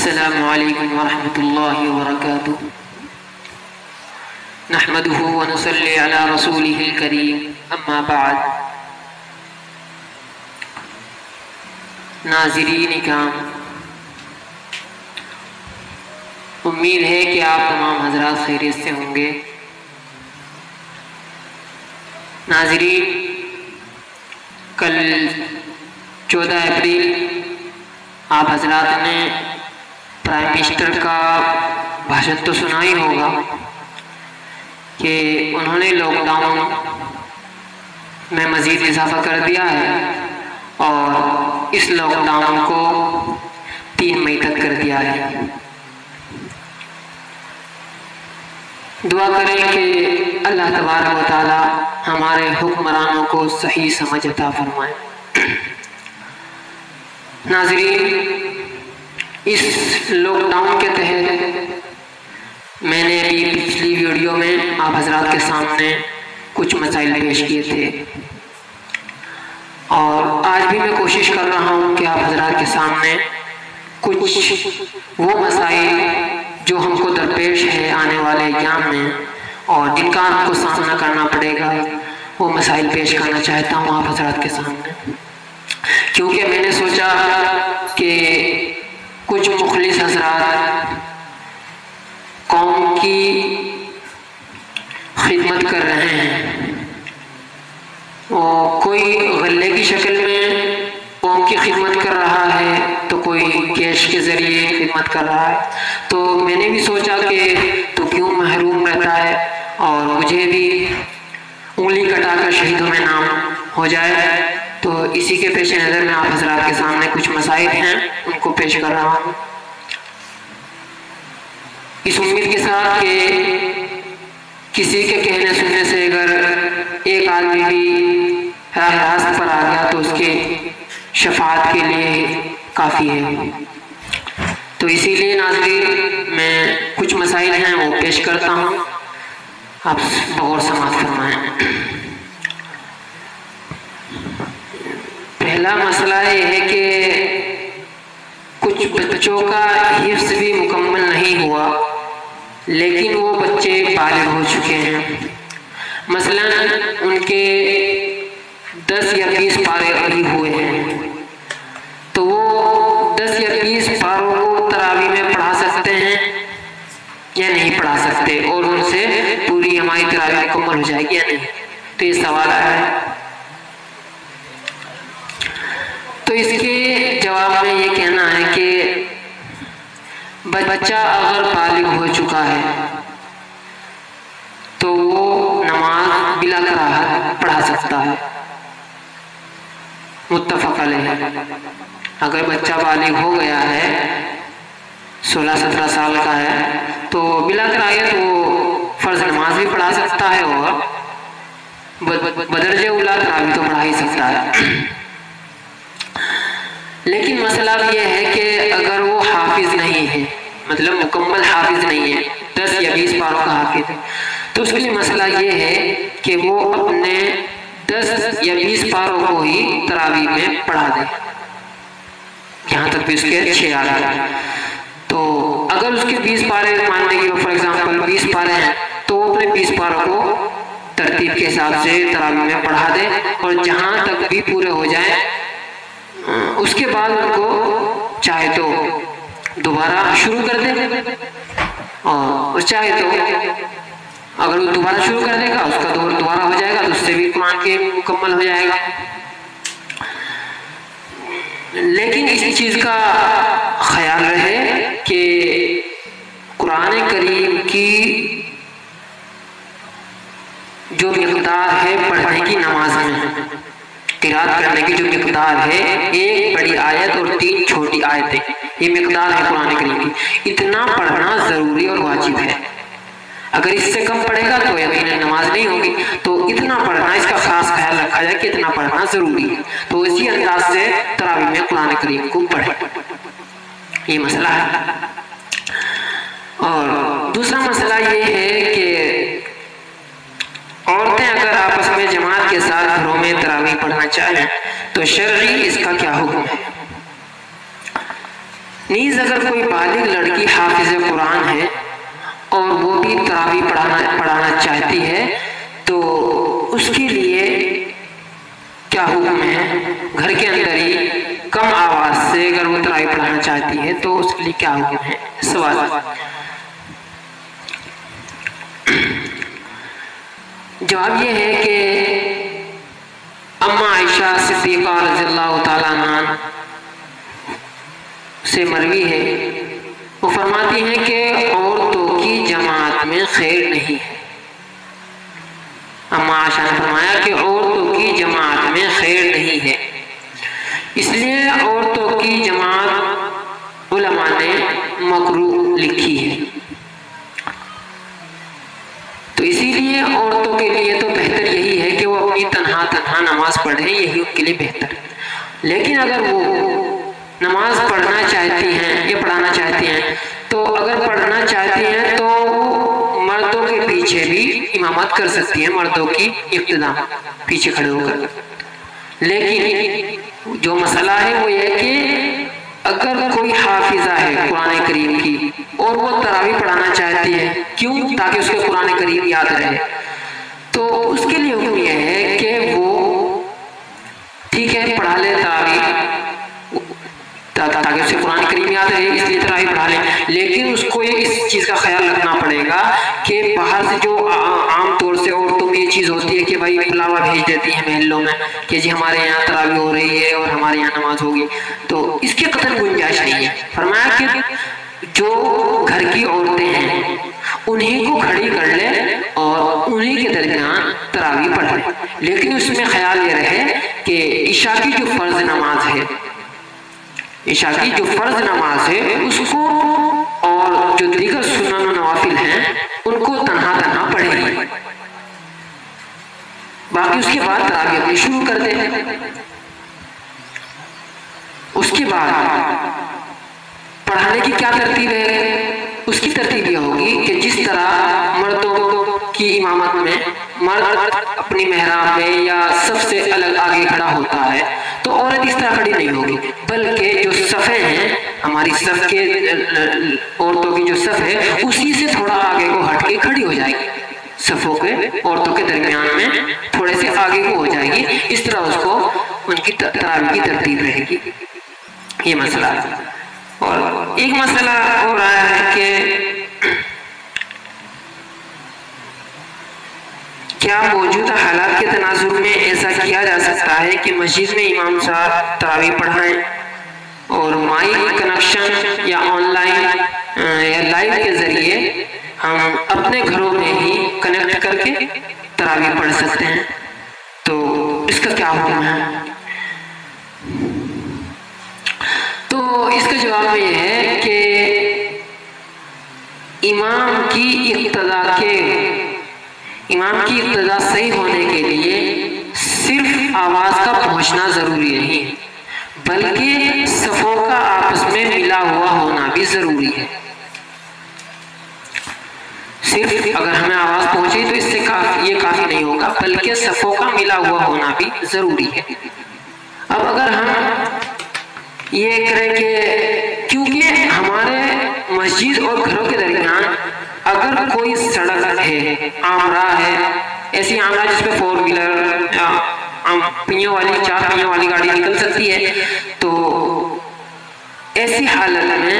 السلام علیکم ورحمۃ اللہ وبرکاتہ نحمدہ ونصلی علی رسولہ الکریم اما بعد۔ ناظرین کرام، امید ہے کہ آپ تمام حضرات خیریت سے ہوں گے۔ ناظرین، کل 14 اپریل آپ حضرات نے پرائم منسٹر کا بھاشن تو سنا ہی ہوگا کہ انہوں نے لاک ڈاؤن میں مزید اضافہ کر دیا ہے اور اس لاک ڈاؤن کو 3 مئی تک کر دیا ہے۔ دعا کریں کہ اللہ تبارک و تعالی ہمارے حکمرانوں کو صحیح سمجھ عطا فرمائے۔ ناظرین، اس لاک ڈاؤن کے تحت میں نے ابھی پچھلی ویڈیو میں آپ حضرات کے سامنے کچھ مسائل پیش کیے تھے اور آج بھی میں کوشش کر رہا ہوں کہ آپ حضرات کے سامنے کچھ وہ مسائل جو ہم کو درپیش ہے آنے والے ایام میں اور جن کا ہم کو سامنا کرنا پڑے گا، وہ مسائل پیش کرنا چاہتا ہوں آپ حضرات کے سامنے، کیونکہ میں نے سوچا کہ کچھ مخلص حضرات قوم کی خدمت کر رہے ہیں، کوئی غلے کی شکل میں قوم کی خدمت کر رہا ہے تو کوئی کیش کے ذریعے خدمت کر رہا ہے، تو میں نے بھی سوچا کہ تو کیوں محروم رہتا ہے اور مجھے بھی انگلی کٹا کر شہیدوں میں نام ہو جائے۔ تو اسی کے پیش نظر میں آپ حضرات کے سامنے کچھ مسائل ہیں ان کو پیش کر رہا ہوں، اس امید کے ساتھ کہ کسی کے کہنے سننے سے اگر ایک آدمی بھی راہ راست پر آ گیا تو اس کے شفاعت کے لیے کافی ہے۔ تو اسی لیے ناظرین میں کچھ مسائل ہیں وہ پیش کرتا ہوں، آپ بغور سماعت فرمائیں۔ پہلا مسئلہ یہ ہے کہ کچھ بچوں کا حفظ بھی مکمل نہیں ہوا لیکن وہ بچے بالغ ہو چکے ہیں، مثلا ان کے 10 یا 20 پارے ابھی ہوئے ہیں، تو وہ 10 یا 20 پاروں کو تراویح میں پڑھا سکتے ہیں یا نہیں پڑھا سکتے، اور ان سے پوری ہماری تراویح مکمل ہو جائے گی یا نہیں؟ تو یہ سوال آیا ہے۔ تو اس کے جواب میں یہ کہنا ہے کہ بچہ اگر بالغ ہو چکا ہے تو وہ نماز بلا کراہت پڑھا سکتا ہے، متفق علیہ۔ اگر بچہ بالغ ہو گیا ہے، 16-17 سال کا ہے، تو بلا کراہت وہ فرض نماز بھی پڑھا سکتا ہے اور بدرجہ اولیٰ تراویح تو پڑھا ہی سکتا ہے۔ لیکن مسئلہ یہ ہے کہ اگر وہ حافظ نہیں ہے، مطلب مکمل حافظ نہیں ہے، 10 یا 20 پاروں کا حافظ ہے، تو اس کے لیے مسئلہ یہ ہے کہ وہ اپنے 10 یا 20 پاروں کو ہی تراویح میں پڑھا دے، یہاں تک بھی اس کے 6 آ رہا ہے۔ تو اگر اس کے 20 پارے مان لیں گے فار ایگزامپل 20 پارے ہیں، تو وہ اپنے 20 پاروں کو ترتیب کے حساب سے تراویح میں پڑھا دے اور جہاں تک بھی پورے ہو جائیں اس کے بعد ان کو چاہے تو دوبارہ شروع کر دے اور چاہے تو اگر وہ دوبارہ شروع کر دے گا اس کا دور دوبارہ ہو جائے گا تو اس سے بھی قرآن کے مکمل ہو جائے گا۔ لیکن اس چیز کا خیال رہے کہ قرآن کریم کی جو مقدار ہے پڑھنے کی نماز میں، قرات کرنے کی جو مقدار ہے، 1 بڑی آیت اور 3 چھوٹی آیتیں، یہ مقدار ہے قرآن کریم کی، اتنا پڑھنا ضروری اور واجب ہے۔ اگر اس سے کم پڑھے گا تو یقیناً نماز نہیں ہوگی، تو اتنا پڑھنا، اس کا خاص خیال رکھا جائے کہ اتنا پڑھنا ضروری ہے، تو اسی انداز سے تراویح میں قرآن کریم کو پڑھے، یہ مسئلہ ہے۔ اور دوسرا مسئلہ یہ ہے کہ عورتیں اگر آپس میں جماعت کے ساتھ گھروں میں تراویح پڑھنا چاہیں تو شرعی اس کا کیا حکم ہے؟ نیز اگر کوئی بالغ لڑکی حافظ قرآن ہے اور وہ بھی تراویح پڑھانا چاہتی ہے تو اس کے لیے کیا حکم ہے؟ گھر کے اندر ہی کم آواز سے اگر وہ تراویح پڑھانا چاہتی ہے تو اس کے لیے کیا حکم ہے؟ سوال جواب یہ ہے کہ اما عائشہ صدیقہ رضی اللہ تعالیٰ عنہ سے مروی ہے، وہ فرماتی ہیں کہ عورتوں کی جماعت میں خیر نہیں ہے۔ اما عائشہ نے فرمایا کہ عورتوں کی جماعت میں خیر نہیں ہے، اس لیے عورتوں کی جماعت علماء نے مکروہ لکھی ہے۔ تو اسی لیے عورتوں کے لیے تو بہتر یہی ہے کہ وہ اپنی تنہا نماز پڑھیں، یہی ان کے لیے بہتر ہے۔ لیکن اگر وہ نماز پڑھنا چاہتی ہیں یا پڑھانا چاہتی ہیں تو اگر پڑھنا چاہتی ہیں تو مردوں کے پیچھے بھی امامت کر سکتی ہیں، مردوں کی اقتداء پیچھے کھڑے ہو کر۔ لیکن جو مسئلہ ہے وہ یہ کہ اگر کوئی حافظہ ہے قرآن کریم کی اور وہ تراویح پڑھانا چاہتی ہے، کیوں؟ تاکہ اس کے قرآن کریم یاد رہے، تو اس کے لیے حکم یہ ہے کہ وہ ٹھیک ہے پڑھا لے تراویح تاکہ اس کے قرآن کریم یاد رہے، اس لیے تراویح پڑھا لے، لیکن اس کو اس چیز کا خیال رکھنا پڑے گا کہ باہر سے جو عام طور سے عورتوں میں یہ چیز ہوتی ہے کہ بھائی بلاوا بھیج دیتی ہیں محلوں میں کہ جی ہمارے یہاں تراویح ہو رہی ہے اور ہمارے یہاں نماز ہوگی، تو اس کے قطعاً گنجائش نہیں ہے۔ فرمایا کہ جو گھر کی عورتیں ہیں انہی کو کھڑی کر لے اور انہی کے درمیان تراویح پڑھ لے، لیکن اس میں خیال یہ رہے کہ عشاء کی جو فرض نماز ہے، عشاء کی جو فرض نماز ہے اس کو اور جو دیگر سنن و نوافل ہیں ان کو تنہا پڑھے گی، باقی اس کے بعد تراویح اپنی شروع کر دے۔ اس کے بعد پڑھانے کی کیا ترتیب ہے؟ اس کی ترتیب یہ ہوگی کہ جس طرح مردوں کی امامت میں مرد اپنی محراب میں یا سب سے الگ آگے کھڑا ہوتا ہے تو عورت اس طرح کھڑی نہیں ہوگی، بلکہ جو صفیں ہیں ہماری صف کے عورتوں کی جو صف ہے اسی سے تھوڑا آگے کو ہٹ کے کھڑی ہو جائے گی، صفوں کے عورتوں کے درمیان میں تھوڑے سے آگے کو ہو جائے گی، اس طرح اس کو ان کی تراویح کی ترتیب رہے گی۔ یہ مسئلہ ہے۔ اور ایک مسئلہ اور آیا ہے کہ کیا موجودہ حالات کے تناظر میں ایسا کیا جا سکتا ہے کہ مسجد میں امام صاحب تراویح پڑھائیں اور مائک کنیکشن یا آن لائن یا لائیو کے ذریعے ہم اپنے گھروں میں ہی کنیکٹ کر کے تراویح پڑھ سکتے ہیں، تو اس کا کیا حکم ہے؟ تو اس کا جواب یہ ہے کہ امام کی اقتداء صحیح ہونے کے لیے صرف آواز کا پہنچنا ضروری نہیں بلکہ صفوں کا آپس میں ملا ہوا ہونا بھی ضروری ہے۔ صرف اگر ہمیں آواز پہنچے تو اس سے یہ کافی نہیں ہوگا، بلکہ صفوں کا ملا ہوا ہونا بھی ضروری ہے۔ اب اگر ہم یہ کریں کہ کیونکہ ہمارے مسجد اور گھروں کے درمیان اگر کوئی سڑک ہے، عام راہ ہے، ایسی عام راہ جس پہ 4 ویلر یا پہیوں والی 4 پہیوں والی گاڑی نکل سکتی ہے، تو ایسی حالت میں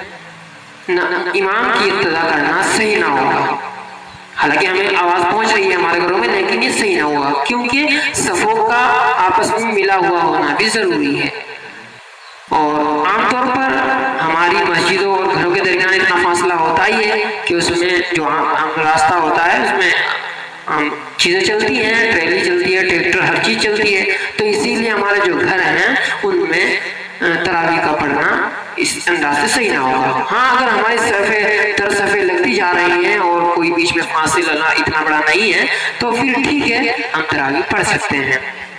امام کی اقتداء کرنا صحیح نہ ہوگا۔ حالانکہ ہمیں آواز پہنچ رہی ہے ہمارے گھروں میں، لیکن یہ صحیح نہ ہوگا کیونکہ صفوں کا آپس میں ملا ہوا ہونا بھی ضروری ہے۔ اور عام طور پر ہماری مسجدوں اور گھروں کے درمیان اتنا فاصلہ ہوتا ہی ہے کہ اس میں جو عام راستہ ہوتا ہے اس میں چیزیں چلتی ہیں، ٹریلی چلتی ہے، ٹریکٹر، ہر چیز چلتی ہے، تو اسی لیے ہمارے جو گھر ہیں ان میں تراویح کا پڑھنا اس انداز سے صحیح نہ ہوگا۔ ہاں اگر ہماری صفیں لگتی جا رہی ہیں اور کوئی بیچ میں فاصلہ اتنا بڑا نہیں ہے تو پھر ٹھیک ہے، ہم تراویح پڑھ سکتے ہیں۔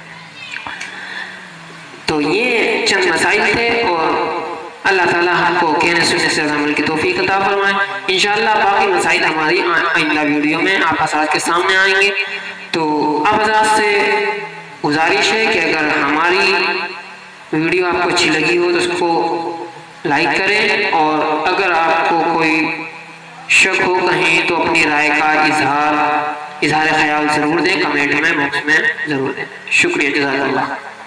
تو یہ چند مسائل تھے اور اللہ تعالیٰ ہم کو کہنے سننے سے عمل کی توفیق عطا فرمائے۔ انشاءاللہ باقی مسائل ہماری آئندہ ویڈیو میں آپ حضرات کے سامنے آئیں گے۔ تو آپ حضرات سے گزارش ہے کہ اگر ہماری ویڈیو آپ کو اچھی لگی ہو تو اس کو لائک کریں، اور اگر آپ کو کوئی شک ہو کہیں تو اپنی رائے کا اظہار خیال ضرور دیں، کمنٹ میں باکس میں ضرور دیں۔ شکریہ، جزاک اللہ۔